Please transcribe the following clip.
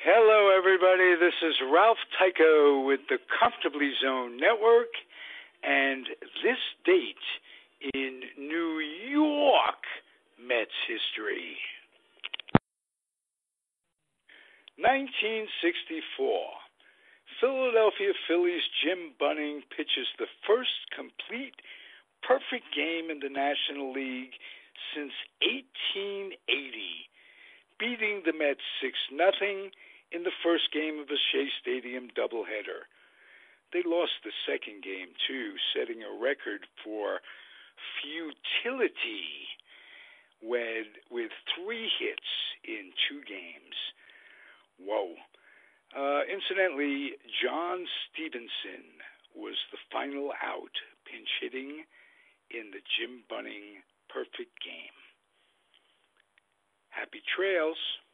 Hello, everybody. This is Ralph Tycho with the Comfortably Zone Network, and this date in New York Mets history. 1964. Philadelphia Phillies' Jim Bunning pitches the first complete perfect game in the National League since 1880, beating the Mets 6-0 in the first game of a Shea Stadium doubleheader. They lost the second game, too, setting a record for futility with 3 hits in 2 games. Whoa. Incidentally, John Stevenson was the final out, pinch hitting in the Jim Bunning perfect game. Happy trails.